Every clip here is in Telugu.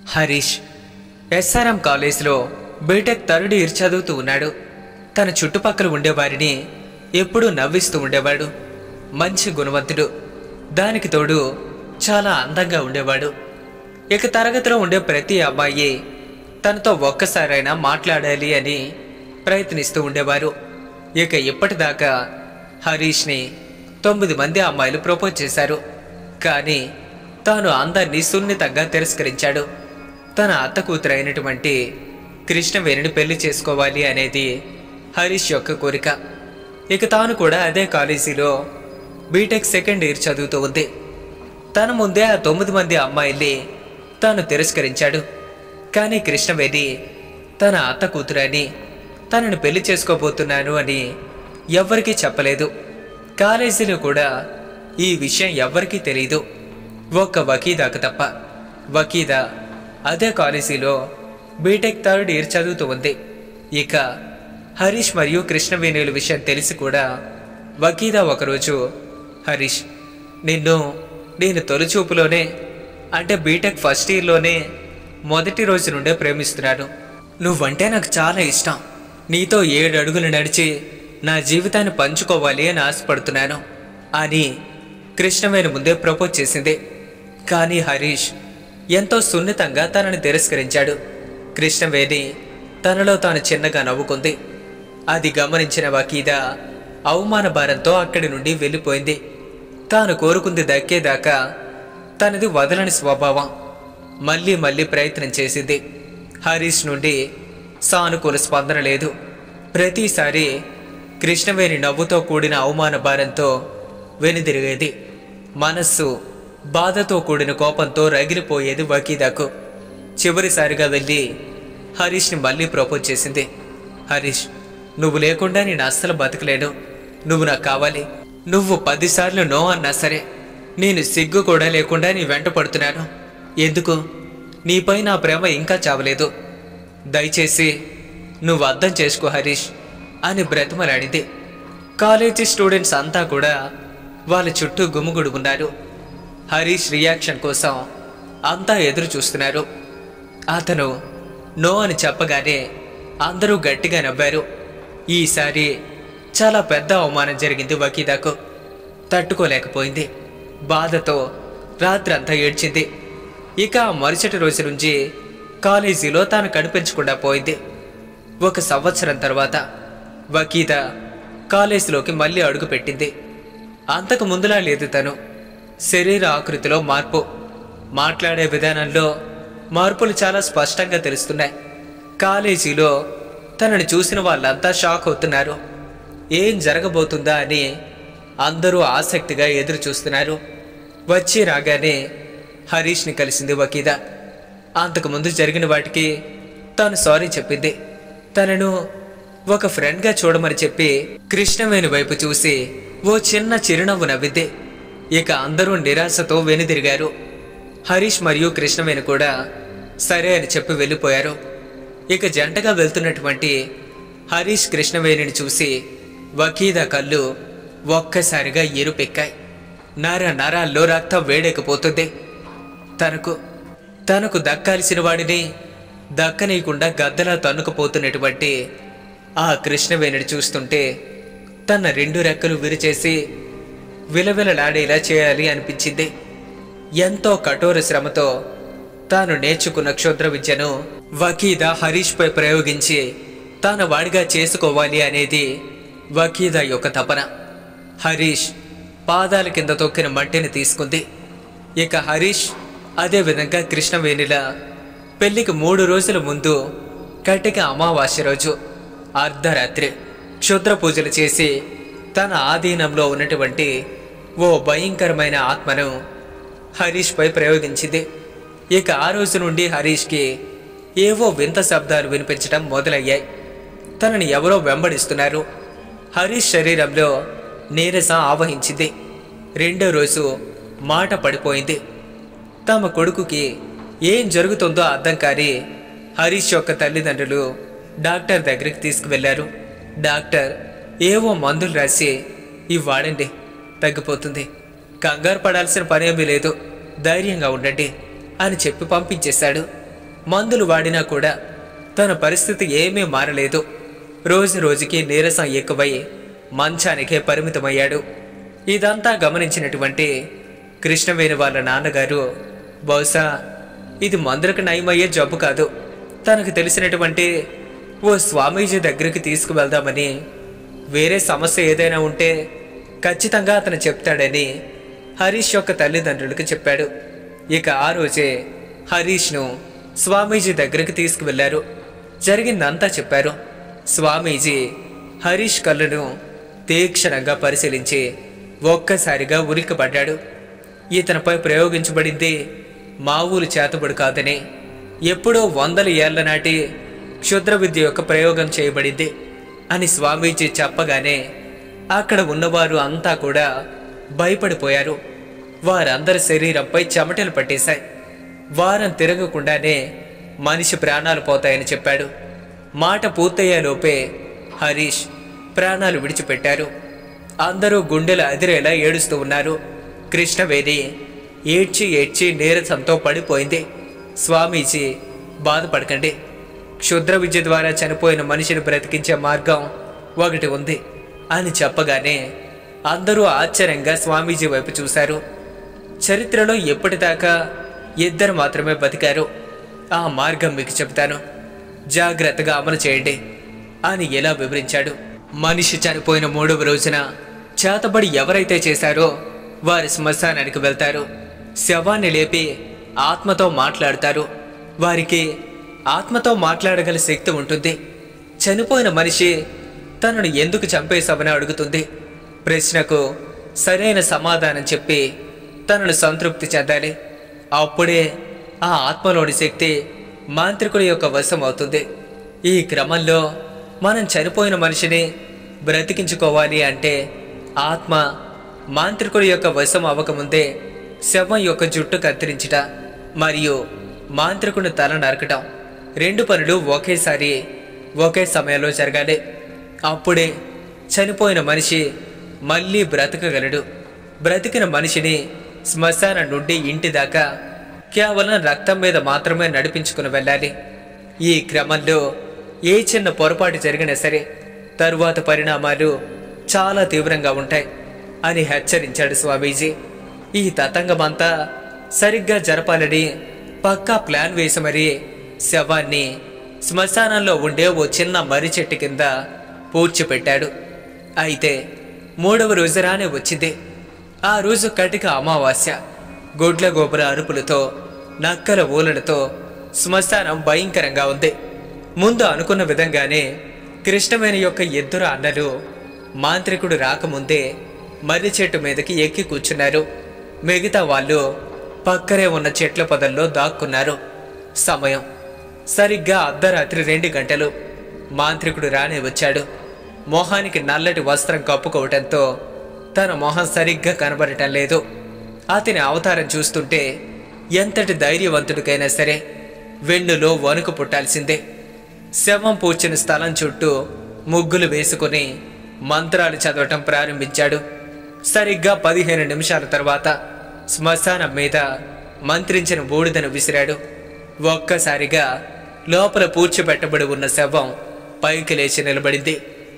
హరీష్ ఎస్ఆర్ఎం కాలేజ్లో బీటెక్ థర్డ్ ఇయర్ చదువుతూ ఉన్నాడు. తన చుట్టుపక్కల ఉండేవారిని ఎప్పుడూ నవ్విస్తూ ఉండేవాడు. మంచి గుణవంతుడు. దానికి తోడు చాలా అందంగా ఉండేవాడు. ఇక తరగతిలో ఉండే ప్రతి అమ్మాయి తనతో ఒక్కసారైనా మాట్లాడాలి అని ప్రయత్నిస్తూ ఉండేవారు. ఇక ఇప్పటిదాకా హరీష్ని 9 మంది అమ్మాయిలు ప్రపోజ్ చేశారు. కానీ తాను అందరినీ సున్నితంగా తిరస్కరించాడు. తన అత్త కూతురు అయినటువంటి కృష్ణవేణిని పెళ్లి చేసుకోవాలి అనేది హరీష్ యొక్క కోరిక. ఇక తాను కూడా అదే కాలేజీలో బీటెక్ సెకండ్ ఇయర్ చదువుతూ ఉంది. తన ముందే ఆ 9 మంది అమ్మాయిల్ని తాను తిరస్కరించాడు. కానీ కృష్ణవేణి తన అత్త కూతురు అని, తనను పెళ్లి చేసుకోబోతున్నాను అని ఎవ్వరికీ చెప్పలేదు. కాలేజీలో కూడా ఈ విషయం ఎవ్వరికీ తెలీదు, ఒక్క వకీదాకు తప్ప. వకీదా అదే కాలేజీలో బీటెక్ థర్డ్ ఇయర్ చదువుతూ ఉంది. ఇక హరీష్ మరియు కృష్ణవేణుల విషయం తెలిసి కూడా వకీదా ఒకరోజు, హరీష్, నేను తొలిచూపులోనే, అంటే బీటెక్ ఫస్ట్ ఇయర్లోనే మొదటి రోజు నుండే ప్రేమిస్తున్నాను. నువ్వంటే నాకు చాలా ఇష్టం. నీతో 7 అడుగులు నడిచి నా జీవితాన్ని పంచుకోవాలి అని ఆశపడుతున్నాను అని కృష్ణవేణి ముందే ప్రపోజ్ చేసింది. కానీ హరీష్ ఎంతో సున్నితంగా తనని తిరస్కరించాడు. కృష్ణవేణి తనలో తాను చిన్నగా నవ్వుకుంది. అది గమనించిన వకీదా అవమాన భారంతో అక్కడి నుండి వెళ్ళిపోయింది. తాను కోరుకుంది దక్కేదాకా తనది వదలని స్వభావం. మళ్ళీ మళ్ళీ ప్రయత్నం చేసింది. హరీష్ నుండి సానుకూల స్పందన లేదు. ప్రతిసారి కృష్ణవేణి నవ్వుతో కూడిన అవమాన భారంతో వెనుదిరిగేది. మనస్సు బాధతో కూడిన కోపంతో రగిలిపోయేది వకీదాకు. చివరిసారిగా వెళ్ళి హరీష్ని మళ్ళీ ప్రపోజ్ చేసింది. హరీష్, నువ్వు లేకుండా నేను అస్సలు బతకలేను. నువ్వు నాకు కావాలి. నువ్వు 10 సార్లు నో అన్నా సరే నేను సిగ్గు కూడా లేకుండా నీ వెంట పడుతున్నాను. ఎందుకు? నీపై నా ప్రేమ ఇంకా చావలేదు. దయచేసి నువ్వు అర్థం చేసుకో హరీష్ అని బ్రతిమలాడింది. కాలేజీ స్టూడెంట్స్ అంతా కూడా వాళ్ళ చుట్టూ గుమిగూడుకున్నారు. హరీష్ రియాక్షన్ కోసం అంతా ఎదురు చూస్తున్నారు. అతను నో అని చెప్పగానే అందరూ గట్టిగా నవ్వారు. ఈసారి చాలా పెద్ద అవమానం జరిగింది వకీదాకు. తట్టుకోలేకపోయింది. బాధతో రాత్రంతా ఏడ్చింది. ఇక మరుసటి రోజు నుంచి కాలేజీలో తాను కనిపించకుండా పోయింది. 1 సంవత్సరం తర్వాత వకీదా కాలేజీలోకి మళ్ళీ అడుగుపెట్టింది. అంతకు ముందులా లేదు. తను శరీర ఆకృతిలో మార్పు, మాట్లాడే విధానంలో మార్పులు చాలా స్పష్టంగా తెలుస్తున్నాయి. కాలేజీలో తనని చూసిన వాళ్ళంతా షాక్ అవుతున్నారు. ఏం జరగబోతుందా అని అందరూ ఆసక్తిగా ఎదురు చూస్తున్నారు. వచ్చి రాగానే హరీష్ని కలిసింది వకీదా. అంతకుముందు జరిగిన వాటికి తాను సారీ చెప్పింది. తనను ఒక ఫ్రెండ్గా చూడమని చెప్పి కృష్ణవేణి వైపు చూసి ఓ చిన్న చిరునవ్వు నవ్వింది. ఇక అందరూ నిరాశతో వెనుదిరిగారు. హరీష్ మరియు కృష్ణవేణి కూడా సరే అని చెప్పి వెళ్ళిపోయారు. ఇక జంటగా వెళ్తున్నటువంటి హరీష్ కృష్ణవేణిని చూసి వకీదా కళ్ళు ఒక్కసారిగా ఎరుపెక్కాయి. నరాల్లో రక్తం వేడెక్కిపోతుంది. తనకు దక్కాల్సిన వాడిని దక్కనీయకుండా గద్దలా తన్నుకుపోతున్నటువంటి ఆ కృష్ణవేణిని చూస్తుంటే తన 2 రెక్కలు విరిచేసి విలవిలలాడేలా చేయాలి అనిపించింది. ఎంతో కఠోర శ్రమతో తాను నేర్చుకున్న క్షుద్ర విద్యను వకీదా హరీష్పై ప్రయోగించి తాను వాడిగా చేసుకోవాలి అనేది వకీదా యొక్క తపన. హరీష్ పాదాల కింద తొక్కిన మట్టిని తీసుకుంది. ఇక హరీష్ అదేవిధంగా కృష్ణవేణిలా పెళ్లికి 3 రోజుల ముందు కటిక అమావాస్య రోజు అర్ధరాత్రి క్షుద్ర పూజలు చేసి తన ఆధీనంలో ఉన్నటువంటి ఓ భయంకరమైన ఆత్మను హరీష్పై ప్రయోగించింది. ఇక ఆ రోజు నుండి హరీష్కి ఏవో వింత శబ్దాలు వినిపించడం మొదలయ్యాయి. తనని ఎవరో వెంబడిస్తున్నారు. హరీష్ శరీరంలో నీరసం ఆవహించింది. 2వ రోజు మాట పడిపోయింది. తమ కొడుకుకి ఏం జరుగుతుందో అర్థం కాని హరీష్ యొక్క తల్లిదండ్రులు డాక్టర్ దగ్గరికి తీసుకువెళ్లారు. డాక్టర్ ఏవో మందులు రాసి ఇవి వాడండి, తగ్గిపోతుంది, కంగారు పడాల్సిన పనేమీ లేదు, ధైర్యంగా ఉండండి అని చెప్పి పంపించేశాడు. మందులు వాడినా కూడా తన పరిస్థితి ఏమీ మారలేదు. రోజు రోజుకి నీరసం ఎక్కువై మంచానికే పరిమితమయ్యాడు. ఇదంతా గమనించినటువంటి కృష్ణవేణి వాళ్ళ నాన్నగారు, బహుశా ఇది మందులకు నయమయ్యే జబ్బు కాదు, తనకు తెలిసినటువంటి ఓ స్వామీజీ దగ్గరికి తీసుకువెళ్దామని, వేరే సమస్య ఏదైనా ఉంటే ఖచ్చితంగా అతను చెప్తాడని హరీష్ యొక్క తల్లిదండ్రులకు చెప్పాడు. ఇక ఆ రోజే హరీష్ను స్వామీజీ దగ్గరికి తీసుకువెళ్లారు. జరిగిందంతా చెప్పారు. స్వామీజీ హరీష్ కళ్ళను తీక్షణంగా పరిశీలించి ఒక్కసారిగా ఉలిక్కిపడ్డాడు. ఇతనిపై ప్రయోగించబడింది మామూలు చేతబడి కాదని, ఎప్పుడో 100 ఏళ్ల నాటి క్షుద్ర విద్య యొక్క ప్రయోగం చేయబడింది అని స్వామీజీ చెప్పగానే అక్కడ ఉన్నవారు అంతా కూడా భయపడిపోయారు. వారందరి శరీరంపై చెమటలు పట్టేశాయి. వారం తిరగకుండానే మనిషి ప్రాణాలు పోతాయని చెప్పాడు. మాట పూర్తయ్యేలోపే హరీష్ ప్రాణాలు విడిచిపెట్టారు. అందరూ గుండెలు అదిరేలా ఏడుస్తూ ఉన్నారు. కృష్ణవేణి ఏడ్చి ఏడ్చి నీరసంతో పడిపోయింది. స్వామీజీ, బాధపడకండి, క్షుద్ర విద్య ద్వారా చనిపోయిన మనిషిని బ్రతికించే మార్గం ఒకటి ఉంది అని చెప్పగానే అందరూ ఆశ్చర్యంగా స్వామీజీ వైపు చూశారు. చరిత్రలో ఎప్పటిదాకా 2 మాత్రమే బతికారు. ఆ మార్గం మీకు చెబుతాను, జాగ్రత్తగా అమలు చేయండి అని ఎలా వివరించాడు. మనిషి చనిపోయిన 3వ రోజున చేతబడి ఎవరైతే చేశారో వారి శ్మశానానికి వెళ్తారు. శవాన్ని లేపి ఆత్మతో మాట్లాడతారు. వారికి ఆత్మతో మాట్లాడగల శక్తి ఉంటుంది. చనిపోయిన మనిషి తనను ఎందుకు చంపేశామని అడుగుతుంది. ప్రశ్నకు సరైన సమాధానం చెప్పి తనను సంతృప్తి చెందాలి. అప్పుడే ఆ ఆత్మలోని శక్తి మాంత్రికుడి యొక్క వశం అవుతుంది. ఈ క్రమంలో మనం చనిపోయిన మనిషిని బ్రతికించుకోవాలి అంటే ఆత్మ మాంత్రికుడి యొక్క వశం అవ్వకముందే శవం యొక్క జుట్టు కత్తిరించుట మరియు మాంత్రికుని తల నరకటం 2 పనులు ఒకేసారి ఒకే సమయంలో జరగాలి. అప్పుడే చనిపోయిన మనిషి మళ్ళీ బ్రతకగలడు. బ్రతికిన మనిషిని శ్మశానం నుండి ఇంటి దాకా కేవలం రక్తం మీద మాత్రమే నడిపించుకుని వెళ్ళాలి. ఈ క్రమంలో ఏ చిన్న పొరపాటు జరిగినా సరే తరువాత పరిణామాలు చాలా తీవ్రంగా ఉంటాయి అని హెచ్చరించాడు స్వామీజీ. ఈ తతంగమంతా సరిగ్గా జరపాలని పక్కా ప్లాన్ వేసి మరీ శవాన్ని శ్మశానంలో ఉండే ఓ చిన్న మర్రి చెట్టు కింద పూడ్చిపెట్టాడు. అయితే 3వ రోజు రానే వచ్చింది. ఆ రోజు కటిక అమావాస్య. గొడ్ల గోపుర అరుపులతో నక్కల ఊలలతో శ్మశానం భయంకరంగా ఉంది. ముందు అనుకున్న విధంగానే కృష్ణవేణి యొక్క 2 అన్నలు మాంత్రికుడు రాకముందే మర్రి చెట్టు మీదకి ఎక్కి కూర్చున్నారు. మిగతా వాళ్ళు పక్కనే ఉన్న చెట్ల పొదల్లో దాక్కున్నారు. సమయం సరిగ్గా అర్ధరాత్రి 2 గంటలు. మాంత్రికుడు రానే వచ్చాడు. మొహానికి నల్లటి వస్త్రం కప్పుకోవటంతో తన మొహం సరిగ్గా కనబడటం లేదు. అతని అవతారం చూస్తుంటే ఎంతటి ధైర్యవంతుడికైనా సరే వెన్నులో వణుకు పుట్టాల్సిందే. శవం పూడ్చిన స్థలం చుట్టూ ముగ్గులు వేసుకుని మంత్రాలు చదవటం ప్రారంభించాడు. సరిగ్గా 15 నిమిషాల తర్వాత శ్మశానం మీద మంత్రించిన బూడిదను విసిరాడు. ఒక్కసారిగా లోపల పూడ్చిపెట్టబడి ఉన్న శవం పైకి లేచి నిలబడింది.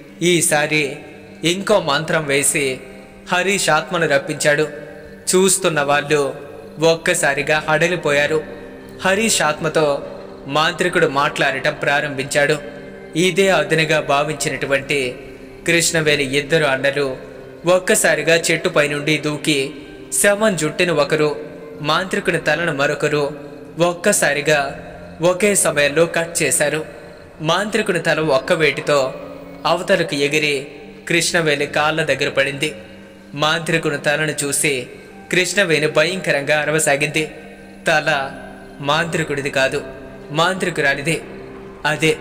ఈసారి ఇంకో మంత్రం వేసి హరీష్ ఆత్మను రప్పించాడు. చూస్తున్న వాళ్ళు ఒక్కసారిగా హడలిపోయారు. హరీష్ ఆత్మతో మాంత్రికుడు మాట్లాడటం ప్రారంభించాడు. ఇదే అదనుగా భావించినటువంటి కృష్ణవేణి 2 అన్నలు ఒక్కసారిగా చెట్టుపై నుండి దూకి శవం జుట్టును ఒకరు, మాంత్రికుని తలను మరొకరు ఒక్కసారిగా ఒకే సమయంలో కట్ చేశారు. మాంత్రికుని తల ఒక్క వేటితో అవతలకు ఎగిరి కృష్ణవేణి కాళ్ళ దగ్గర పడింది. మాంత్రికుని తలను చూసి కృష్ణవేణి భయంకరంగా అరవసాగింది. తల మాంత్రికుడిది కాదు, మాంత్రికురాలిది. అదే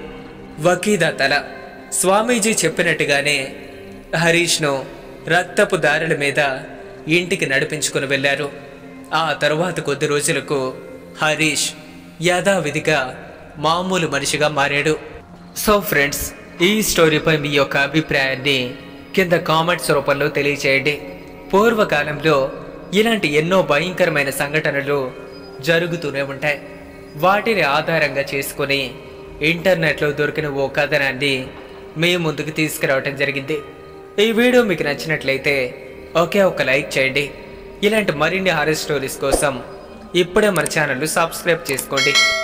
వకీదా తల. స్వామీజీ చెప్పినట్టుగానే హరీష్ను రక్తపు దారుల మీద ఇంటికి నడిపించుకుని వెళ్ళారు. ఆ తరువాత కొద్ది రోజులకు హరీష్ యథావిధిగా మామూలు మనిషిగా మారాడు. సో ఫ్రెండ్స్, ఈ స్టోరీపై మీ యొక్క అభిప్రాయాన్ని కింద కామెంట్స్ రూపంలో తెలియచేయండి. పూర్వకాలంలో ఇలాంటి ఎన్నో భయంకరమైన సంఘటనలు జరుగుతూనే ఉంటాయి. వాటిని ఆధారంగా చేసుకొని ఇంటర్నెట్లో దొరికిన ఓ కథనాన్ని మీ ముందుకు తీసుకురావటం జరిగింది. ఈ వీడియో మీకు నచ్చినట్లయితే ఒకే ఒక లైక్ చేయండి. ఇలాంటి మరిన్ని హారర్ స్టోరీస్ కోసం ఇప్పుడే మన ఛానల్ను సబ్స్క్రైబ్ చేసుకోండి.